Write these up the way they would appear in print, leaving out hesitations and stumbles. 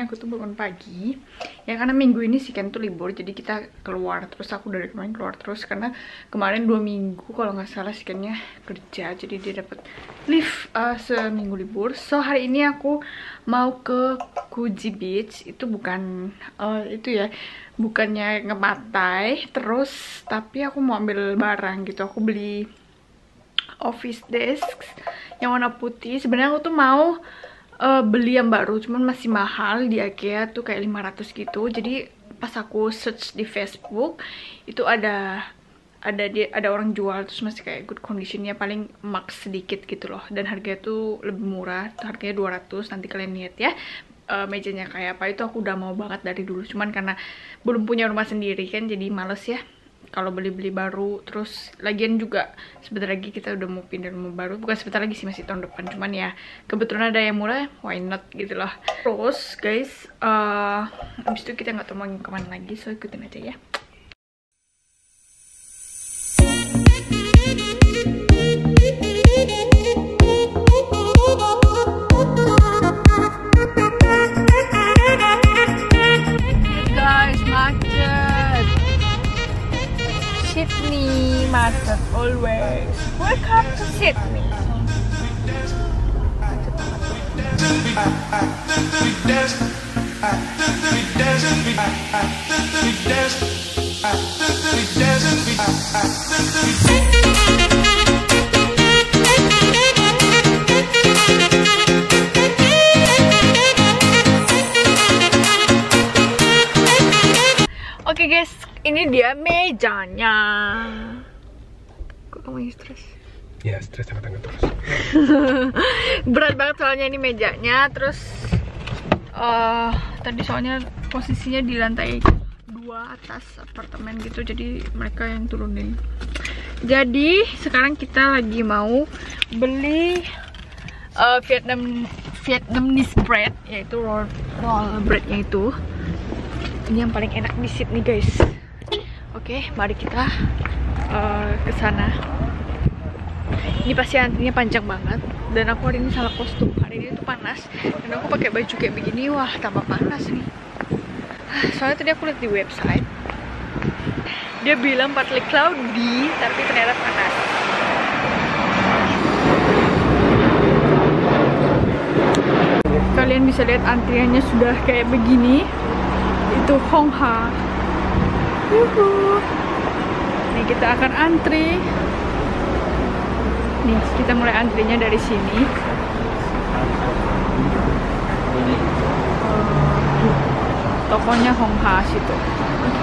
aku tuh bangun pagi ya, karena minggu ini si Ken tuh libur, jadi kita keluar. Terus aku dari kemarin keluar terus karena kemarin 2 minggu kalau nggak salah si Kennya kerja, jadi dia dapat leave seminggu libur. So hari ini aku mau ke Kuji Beach. Itu bukan itu ya, bukannya ngepantai terus, tapi aku mau ambil barang gitu. Aku beli office desk yang warna putih. Sebenarnya aku tuh mau beli yang baru, cuman masih mahal di IKEA tuh kayak 500 gitu. Jadi pas aku search di Facebook itu ada orang jual, terus masih kayak good conditionnya, paling max sedikit gitu loh, dan harganya tuh lebih murah, harganya 200. Nanti kalian lihat ya mejanya kayak apa. Itu aku udah mau banget dari dulu, cuman karena belum punya rumah sendiri kan, jadi males ya kalau beli-beli baru. Terus lagian juga sebentar lagi kita udah mau pindah rumah baru, bukan sebentar lagi sih, masih tahun depan, cuman ya kebetulan ada yang murah, why not gitu loh. Terus guys, abis itu kita nggak tahu mau kemana lagi, so ikutin aja ya. Sydney macet always. Welcome to Sydney. Oke guys, ini dia mejanya. Kok kamu stres? Ya, stres sama tangan terus. Berat banget soalnya ini mejanya. Terus tadi soalnya posisinya di lantai 2 atas apartemen gitu, jadi mereka yang turunin. Jadi sekarang kita lagi mau beli Vietnamese bread, yaitu roll breadnya itu. Ini yang paling enak di Sydney guys. Oke, mari kita ke sana. Ini pasti antrinya panjang banget, dan aku hari ini salah kostum. Hari ini tuh panas, dan aku pakai baju kayak begini, wah tambah panas nih. Soalnya tadi aku lihat di website, dia bilang partly cloudy, tapi ternyata panas. Kalian bisa lihat antriannya sudah kayak begini. Itu Hong Ha. Nih kita akan antri. Nih kita mulai antrinya dari sini. Tokonya Hong Ha situ. Oke.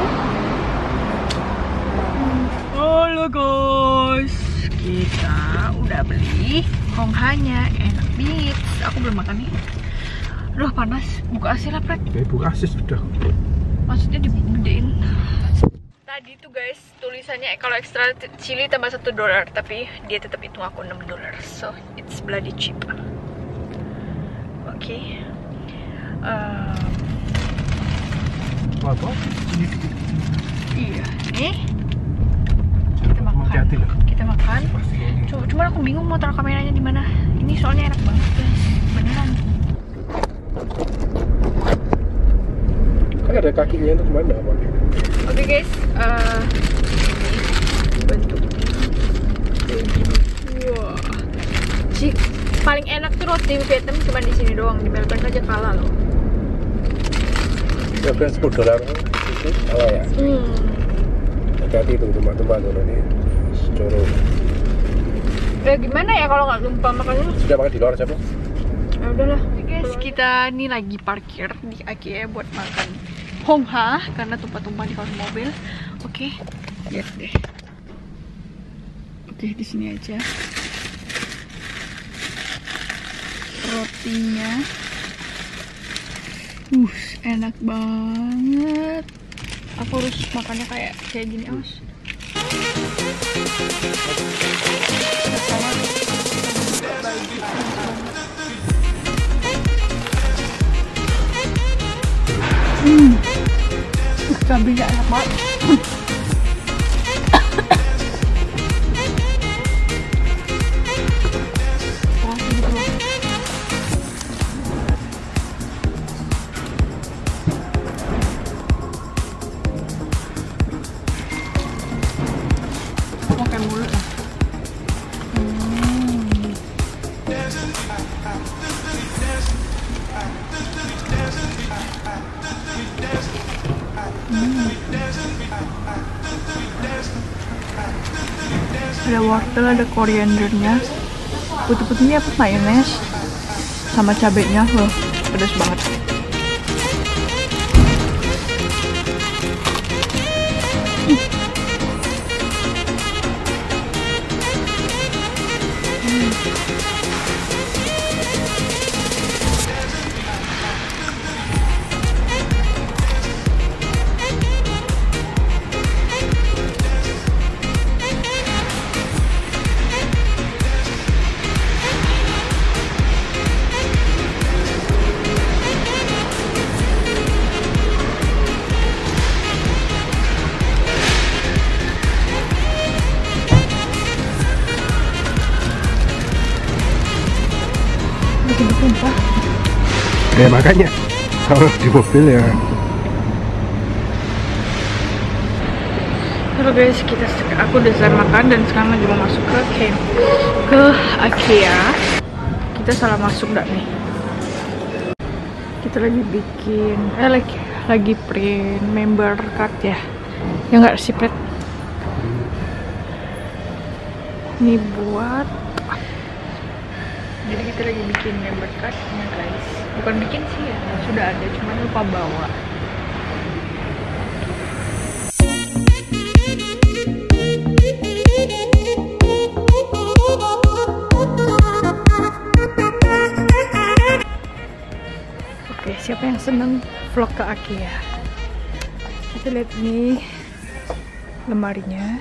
Halo guys, kita udah beli Hong Ha-nya, enak banget. Aku belum makan nih. Aduh panas, buka AC lah Pret. Buka AC sudah. Maksudnya digedein. Tadi tuh guys tulisannya kalau extra chili tambah $1, tapi dia tetap hitung aku $6, so it's bloody cheap. Oke. Apa? Iya, nih kita makan. Kita makan. Cuma aku bingung mau taruh kameranya di mana. Ini soalnya enak banget guys, beneran. Kan ada kakinya itu kemana? Oke guys, ini bentuknya. Wah, paling enak tuh roti Vietnam cuma di sini doang, di Melbourne aja kalah loh. Ya kan $10 itu salah ya. Hati-hati itu tumpah-tumpah tuh nanti coro. Ya gimana ya kalau nggak tumpah makannya? Sudah makan di luar siapa? Ya udahlah. Guys, kita nih lagi parkir di IKEA buat makan Hong Ha karena tumpah-tumpah di kolong mobil. Oke, lihat deh. Oke, di sini aja. Rotinya, enak banget. Aku harus makannya kayak gini, awas. Cabai enak banget. Ada wortel, ada koriandernya. Putih-putihnya apa? Mayones sama cabenya. Loh, pedas banget. Ya makanya kalau di mobil ya. Halo guys, aku udah selesai makan dan sekarang lagi mau masuk ke IKEA. Kita salah masuk gak nih? Kita lagi bikin lagi print member card ya. Ya nggak sih, Pret? Ini buat, jadi kita lagi bikin member cardnya guys. Bukan bikin sih ya, sudah ada, cuma lupa bawa. Oke, siapa yang seneng vlog ke IKEA? Kita lihat nih lemarinya.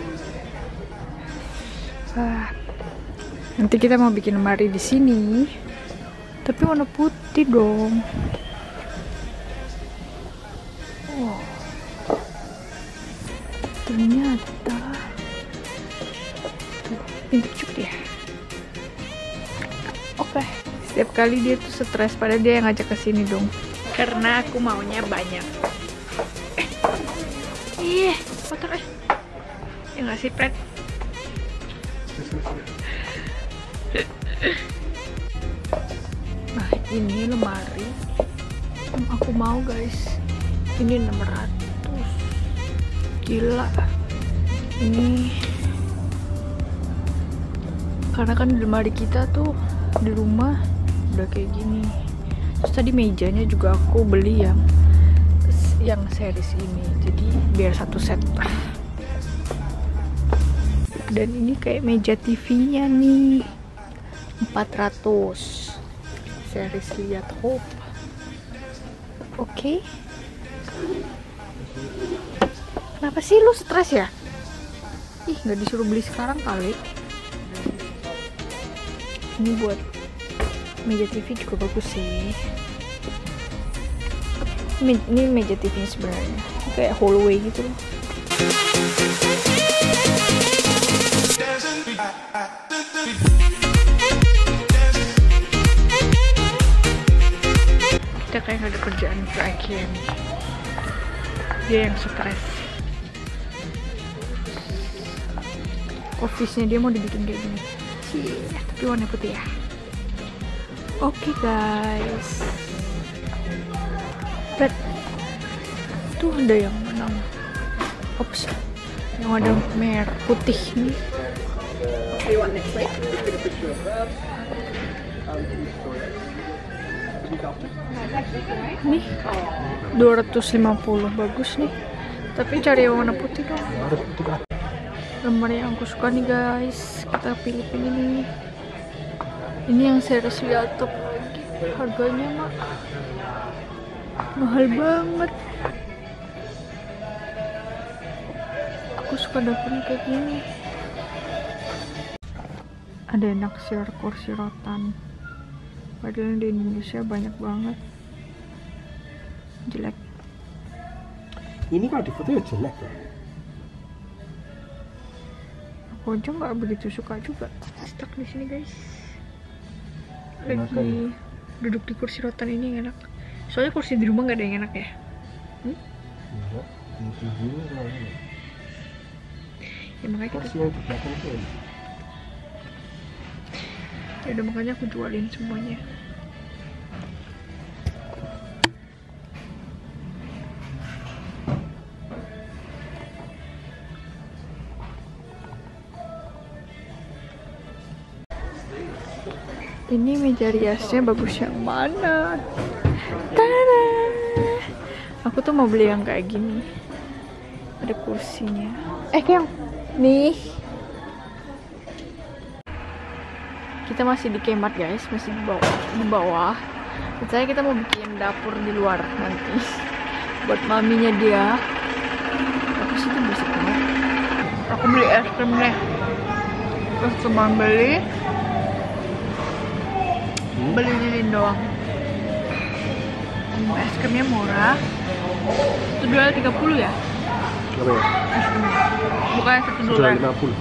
Nanti kita mau bikin lemari di sini, tapi warna putih dong. Oh, ternyata tuh pintar juga dia. Oke, setiap kali dia tuh stres, pada dia yang ngajak ke sini dong. Karena aku maunya banyak. Kotor ya nggak sih, Pret? Nah, ini lemari yang aku mau guys. Ini 600. Gila. Ini karena kan lemari kita tuh di rumah udah kayak gini. Terus tadi mejanya juga aku beli yang series ini. Jadi biar satu set. Dan ini kayak meja TV-nya nih. 400 series lihat Hope. Oke. Kenapa sih lu stres ya? Ih, nggak disuruh beli sekarang kali. Ini buat meja TV juga bagus sih. Ini meja TV sebenarnya kayak hallway gitu loh. Kita kayak ada kerjaan ke IKEA nih. Dia yang stres. Office-nya dia mau dibikin kayak gini. Tapi warna putih ya. Oke guys. Tuh ada yang menang. Ops. Yang ada merah putih nih. Nih 250 bagus nih, tapi cari yang warna putih dong. Lembar yang aku suka nih guys, kita pilih-pilih nih. Ini yang series liatop lagi, harganya mah mahal banget. Aku suka dapurnya kayak gini. Ada naksir kursi rotan, padahal di Indonesia banyak banget. Jelek. Ini kalau di foto ya jelek ya. Aku aja nggak begitu suka juga. Stuck di sini guys. Lagi duduk di kursi rotan ini yang enak. Soalnya kursi di rumah nggak ada yang enak ya. Enggak, di sini Ya makanya kita. kursi yang di belakang itu. Ya udah, makanya aku jualin semuanya. Ini meja riasnya bagus yang mana? Tada! Aku tuh mau beli yang kayak gini. Ada kursinya. Keong. Nih. Kita masih di Kmart guys, masih di bawah. Saya kita mau bikin dapur di luar nanti buat maminya dia. Aku sih tuh berisik banget. Aku beli es krim nih. Terus cuma beli lilin doang. Es krimnya murah. Itu $2.30 ya? Apa ya? Es krim. Bukan $1. $2.50.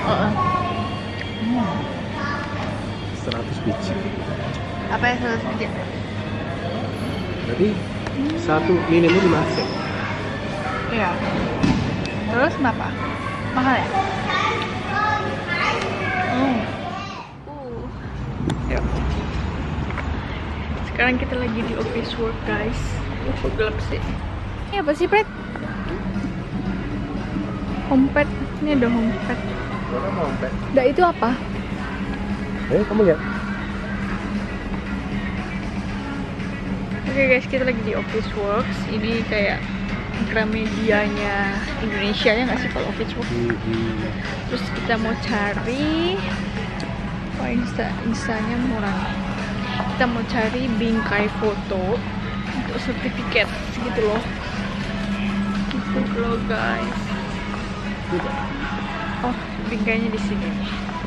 100 biji. Apa ya 100 biji? Berarti satu minimum 5 cent. Iya. Terus kenapa? Mahal ya? Yuk. Sekarang kita lagi di office work guys. Gelap sih. Ini apa sih Pret? Homepad. Ini ada homepad. Mana homepad? Nah itu apa? Kamu lihat. Oke guys, kita lagi di office works. Ini kayak Gramedianya Indonesia ya nggak sih kalau office works? Terus kita mau cari instanya murah nih. Kita mau cari bingkai foto untuk sertifikat gitu loh. Gitu loh guys. Oh, bingkainya di sini nih.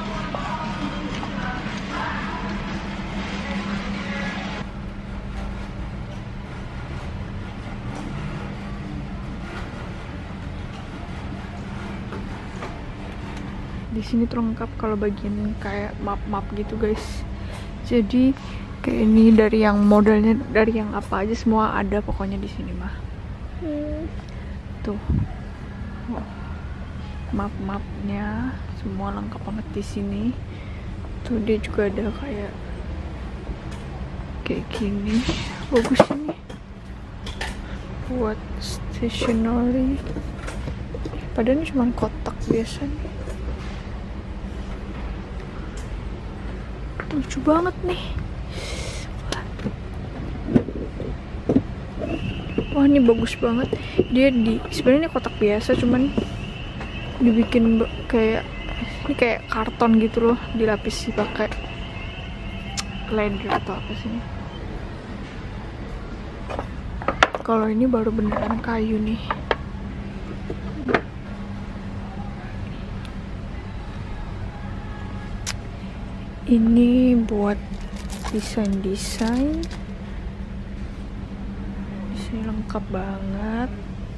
Di sini tuh lengkap kalau bagian kayak map-map gitu guys. Jadi kayak ini dari yang modelnya, dari yang apa aja semua ada pokoknya di sini mah. Tuh. Map-mapnya semua lengkap banget di sini. Tuh dia juga ada kayak gini. Bagus ini. Buat stationery. Padahal ini cuma kotak biasa nih. Lucu banget nih. Wah ini bagus banget. Dia sebenarnya ini kotak biasa, cuman dibikin kayak ini kayak karton gitu loh, dilapisi pakai leather atau apa sih? Kalau ini baru beneran kayu nih. Ini buat desain-desain. Di sini lengkap banget.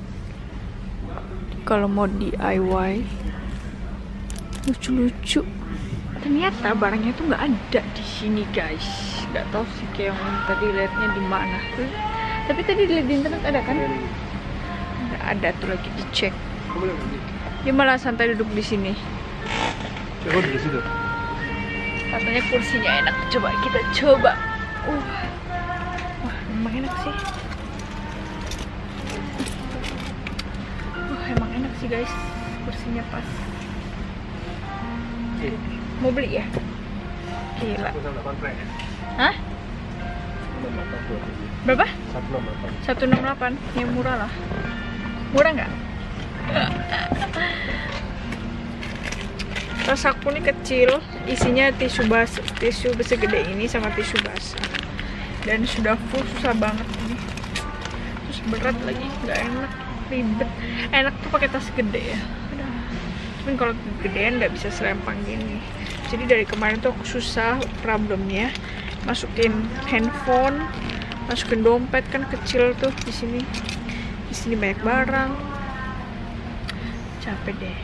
Kalau mau DIY, lucu-lucu. Ternyata barangnya tuh nggak ada di sini guys. Nggak tahu sih kayak yang tadi liatnya di mana. Tapi tadi dilihat di internet ada kan? Nggak ada tuh, lagi dicek. Dia malah santai duduk di sini. Coba di situ. Katanya kursinya enak, coba kita coba. Wah, emang enak sih. Wah, emang enak sih guys, kursinya pas. Mau beli ya? Gila. Hah? Berapa? 168. Yang murah lah. Murah nggak? Tas aku nih kecil, isinya tisu segede ini sama tisu basah, dan sudah full, susah banget ini. Terus berat lagi, nggak enak, ribet. Enak tuh pakai tas gede ya. Cuman kalau kegedean nggak bisa serempang gini. Jadi dari kemarin tuh aku susah problemnya masukin handphone, masukin dompet, kan kecil tuh di sini. Di sini banyak barang, capek deh.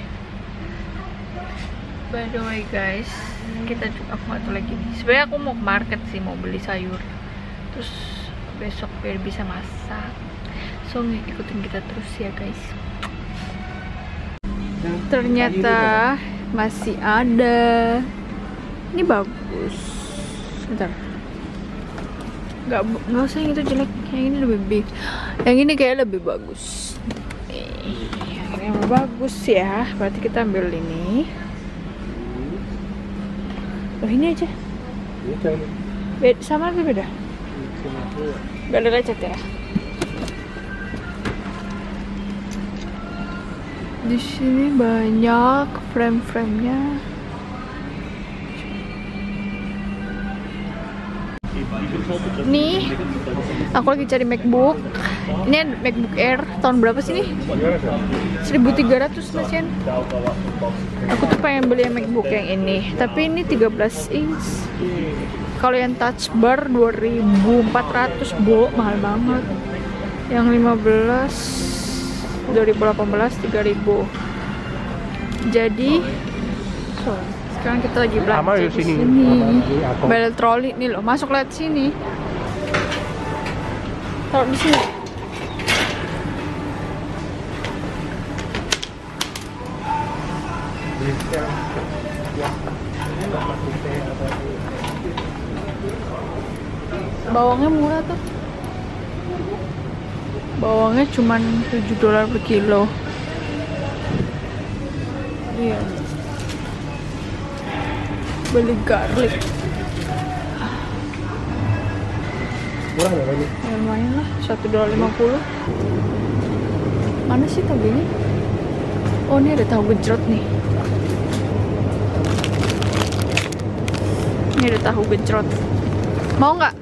By the way guys, aku nggak tahu lagi nih. Sebenarnya aku mau ke market sih, mau beli sayur. Terus besok biar bisa masak. So ikutin kita terus ya guys. Ternyata masih ada. Ini bagus. Bentar. Nggak usah yang itu jelek. Yang ini lebih big. Yang ini kayak lebih bagus. Yang ini lebih bagus ya. Berarti kita ambil ini. Oh ini aja. Sama atau beda? Beda lecet ya. Di sini banyak frame-framenya. Nih, aku lagi cari MacBook. Ini MacBook Air tahun berapa sih nih? 1300 Mas Yan. Aku tuh pengen beli yang MacBook yang ini, tapi ini 13 inch. Kalau yang touch bar 2400, mahal banget. Yang 15 2018 3000. Jadi sekarang kita lagi belanja di sini. Bel troli nih loh, masuk lihat sini. Taruh di sini. Bawangnya murah tuh. Bawangnya cuman $7 per kilo. Iya. Beli garlic. Murah nggak ini? Ya, lumayan lah, $1.50. Mana sih togenya? Oh, ini ada tahu gejrot nih. Ini ada tahu gejrot. Mau nggak?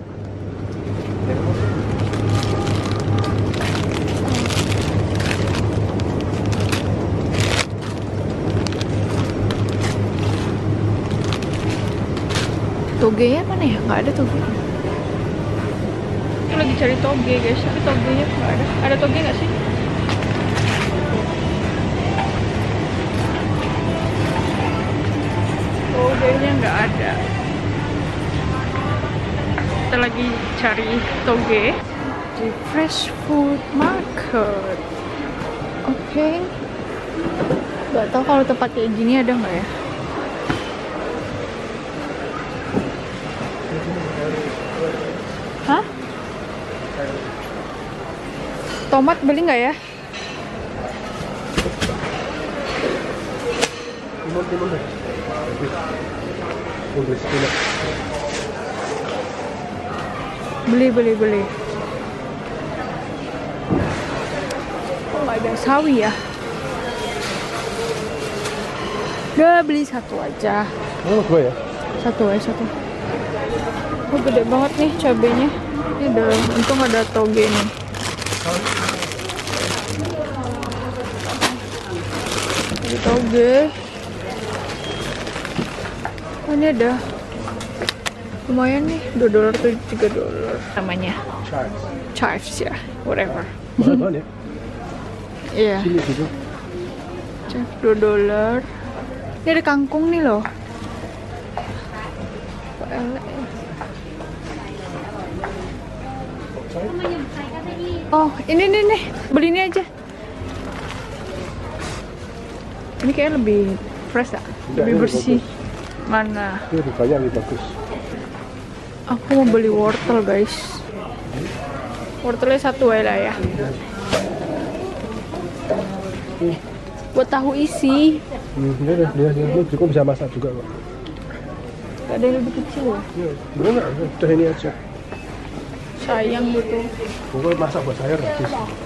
Togenya mana ya? Nggak ada toge. Aku lagi cari toge guys, tapi togenya nggak ada. Ada toge nggak sih? Togenya nggak ada. Kita lagi cari toge di Fresh Food Market. Oke. Nggak tahu kalau tempat kayak gini ada nggak ya? Hah? Tomat beli nggak ya? Timun deh. Beli. Oh, nggak ada sawi ya? Udah beli satu aja. Oh, gue ya? Satu. Oh, gede banget nih cabenya. Ini udah, untung ada toge nih. Ada toge. Oh, ini ada. Lumayan nih, $2 atau $3 namanya. Chives ya, whatever. Mahal banget ya? Iya. Sini gitu. Chives $2. Ini ada kangkung nih loh. Oh, ini nih. Beli ini aja. Ini kayaknya lebih fresh ya? Lebih bersih. Mana? Ini lebih banyak, lebih bagus. Aku mau beli wortel guys. Wortelnya satu aja lah ya. Buat tahu isi. Dia juga bisa masak juga kok. Gak ada yang lebih kecil ya? Enggak, udah ini aja. Sayang gitu. Pokoknya masak buat saya gratis.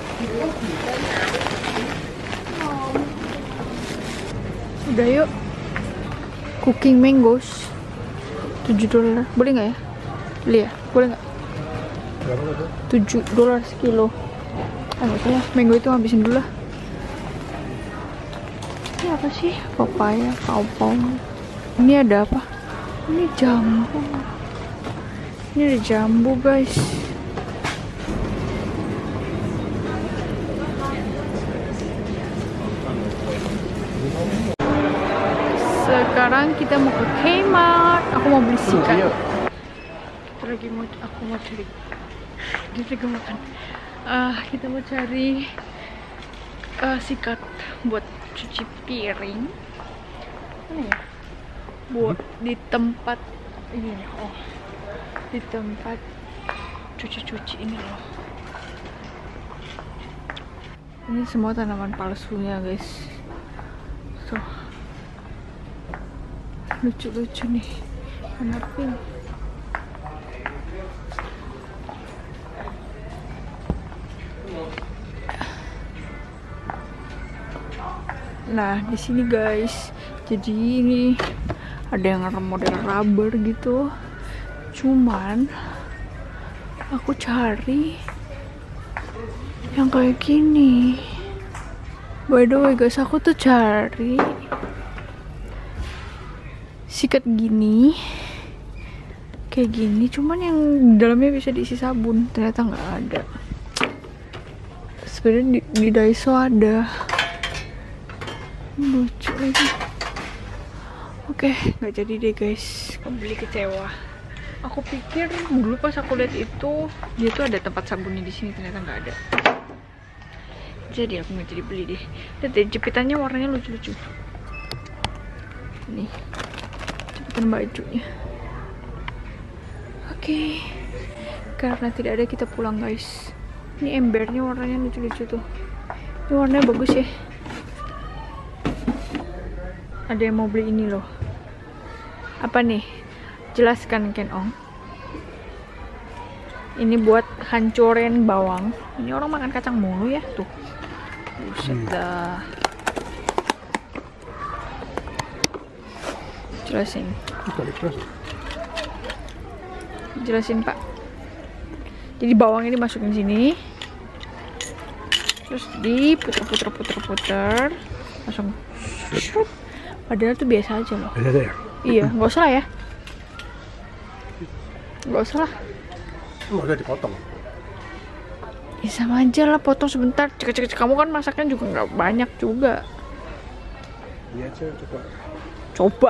Udah yuk. Cooking mangoes $7. Boleh nggak ya? Beli ya? Boleh nggak? Berapa itu? $7 sekilo. Maksudnya mango itu habisin dulu lah. Ini apa sih? Papaya, pawpaw. Ini ada apa? Ini jambu. Ini ada jambu guys. Sekarang kita mau ke Kmart. Aku mau beli sikat. Aku mau cari. Dia lagi makan. Kita mau cari sikat buat cuci piring. Mana ya? Buat di tempat ini. Oh, di tempat cuci-cuci ini loh. Ini semua tanaman palsunya guys. Tuh. Lucu-lucu nih. Warna pink. Nah, di sini guys, jadi ini ada yang model rubber gitu. Cuman aku cari yang kayak gini. By the way guys, aku tuh cari sikat gini, kayak gini, cuman yang dalamnya bisa diisi sabun, ternyata nggak ada. Sebenarnya di Daiso ada. Lucu lagi. Oke, nggak jadi deh guys, beli kecewa. Aku pikir dulu pas aku lihat itu dia tuh ada tempat sabunnya di sini, ternyata nggak ada. Jadi aku nggak jadi beli deh. Lihat deh, jepitannya warnanya lucu-lucu. Nih, jepitan bajunya. Oke, karena tidak ada kita pulang guys. Ini embernya warnanya lucu-lucu tuh. Ini warnanya bagus ya. Ada yang mau beli ini loh. Apa nih? Jelaskan Ken Ong. Ini buat hancurin bawang. Ini orang makan kacang mulu ya tuh. Buset dah. Jelasin Pak. Jadi bawang ini masukin sini. Terus diputer-puter. Langsung. Padahal tuh biasa aja loh. Biasa ya? Iya, nggak usah lah ya. Nggak usah lah. Nggak usah dipotong. Ya sama aja lah, potong sebentar. Cek-cek kamu kan masaknya juga nggak banyak juga. Iya aja, coba. Coba.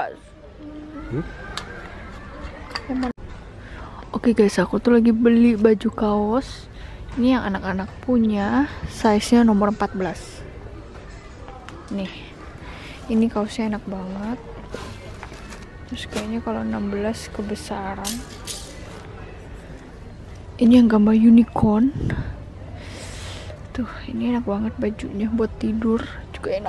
Oke guys, aku tuh lagi beli baju kaos. Ini yang anak-anak punya, size-nya nomor 14. Nih. Ini kaosnya enak banget. Terus kayaknya kalau 16 kebesaran. Ini yang gambar unicorn. Tuh, ini enak banget bajunya buat tidur, juga enak.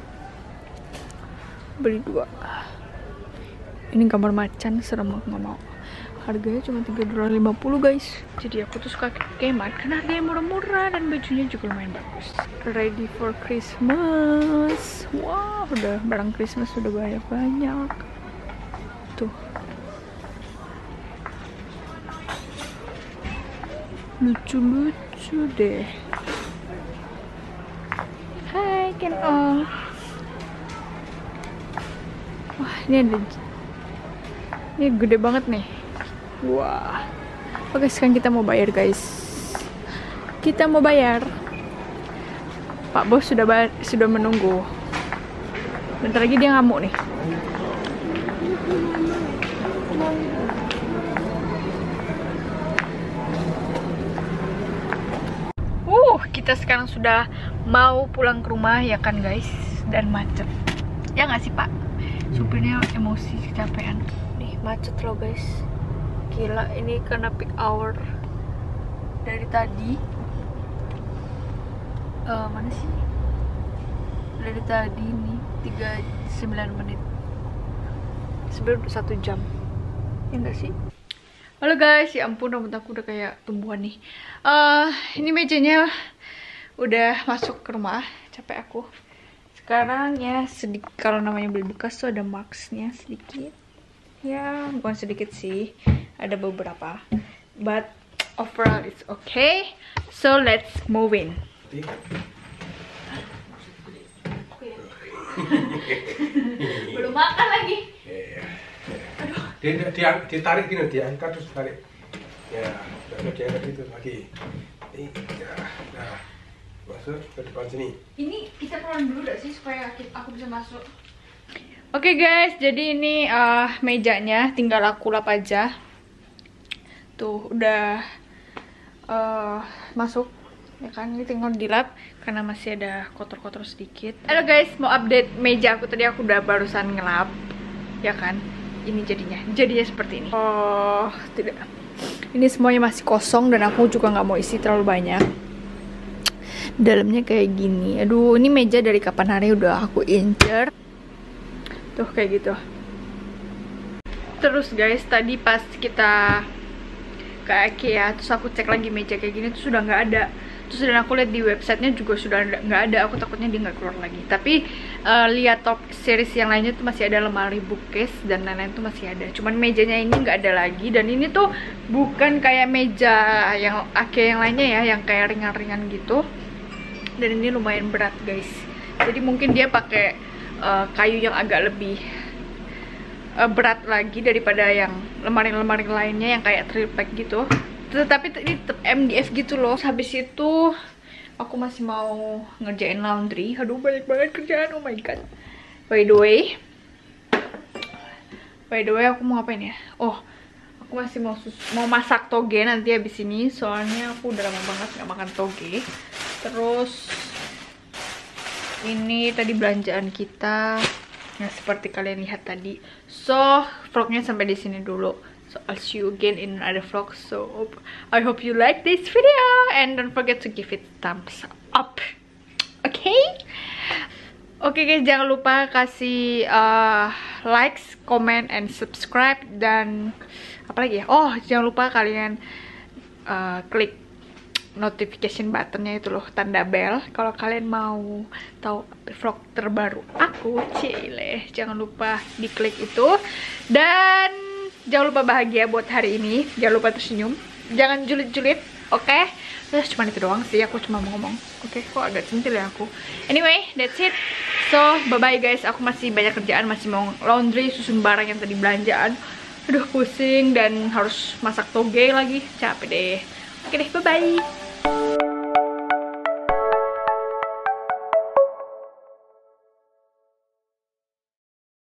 Beli 2. Ini gambar macan, serem, aku nggak mau. Harganya cuma $3.50 guys. Jadi aku tuh suka Kmart karena harganya murah-murah dan bajunya juga lumayan bagus. Ready for Christmas. Wah, udah barang Christmas udah banyak-banyak. Tuh. Lucu-lucu deh. Hai Ken Ong. Wah, ini ada. Ini gede banget nih. Wah. Oke, sekarang kita mau bayar guys. Kita mau bayar. Pak Bos sudah menunggu. Bentar lagi dia ngamuk nih. Kita sekarang sudah mau pulang ke rumah ya kan guys, dan macet. Ya nggak sih Pak? Supirnya emosi, kecapean. Nih macet loh guys. Gila, ini karena peak hour dari tadi. Mana sih? Dari tadi nih 39 menit. Sebenarnya udah 1 jam. Ya nggak sih? Halo guys, ya ampun rambut aku udah kayak tumbuhan nih. Ini mejanya udah masuk ke rumah, capek aku. Sekarang ya sedikit, kalau namanya beli bekas tuh ada marksnya sedikit. Ya bukan sedikit sih, ada beberapa. But overall it's okay. So let's move in. Belum makan lagi. Ditarik gini, diangkat terus tarik. Ya, diangkat itu lagi. Ini, ya, nah, masuk ke depan sini. Ini kita pelan dulu gak sih supaya aku bisa masuk? Oke guys, jadi ini mejanya tinggal aku lap aja. Tuh udah masuk, ya kan? Ini tinggal dilap karena masih ada kotor-kotor sedikit. Halo guys, mau update meja aku tadi, aku udah barusan ngelap, ya kan? Ini jadinya seperti ini. Oh tidak, ini semuanya masih kosong dan aku juga nggak mau isi terlalu banyak. Dalamnya kayak gini. Aduh, ini meja dari kapan hari udah aku incer. Tuh kayak gitu. Terus guys, tadi pas kita ke IKEA, terus aku cek lagi meja kayak gini tuh sudah nggak ada. Terus dan aku lihat di websitenya juga sudah nggak ada. Aku takutnya dia nggak keluar lagi. Tapi lihat top series yang lainnya tuh masih ada lemari bookcase dan lain-lain tuh masih ada. Cuman mejanya ini nggak ada lagi. Dan ini tuh bukan kayak meja yang yang lainnya ya, yang kayak ringan-ringan gitu. Dan ini lumayan berat guys. Jadi mungkin dia pakai kayu yang agak lebih berat lagi daripada yang lemari-lemari lainnya yang kayak tripack gitu. Tetapi ini tetap MDF gitu loh. Habis itu aku masih mau ngerjain laundry. Aduh banyak banget kerjaan, oh my god. By the way aku mau ngapain ya? Oh, aku masih mau masak toge nanti habis ini. Soalnya aku udah lama banget gak makan toge. Terus ini tadi belanjaan kita. Nah, seperti kalian lihat tadi. So, vlognya sampai di sini dulu. So I'll see you again in another vlog. So I hope you like this video and don't forget to give it thumbs up. Okay? Oke guys, jangan lupa kasih likes, comment, and subscribe. Dan apa lagi ya? Oh, jangan lupa kalian klik notification buttonnya itu loh, tanda bell, kalau kalian mau tahu vlog terbaru aku. Cile, jangan lupa diklik itu. Dan jangan lupa bahagia buat hari ini. Jangan lupa tersenyum. Jangan julid-julid, oke? Terus cuma itu doang sih, aku cuma mau ngomong. Oke, kok agak centil ya aku. Anyway, that's it. So, bye-bye guys. Aku masih banyak kerjaan, masih mau laundry, susun barang yang tadi belanjaan. Aduh, pusing dan harus masak toge lagi. Capek deh. Oke deh, bye-bye.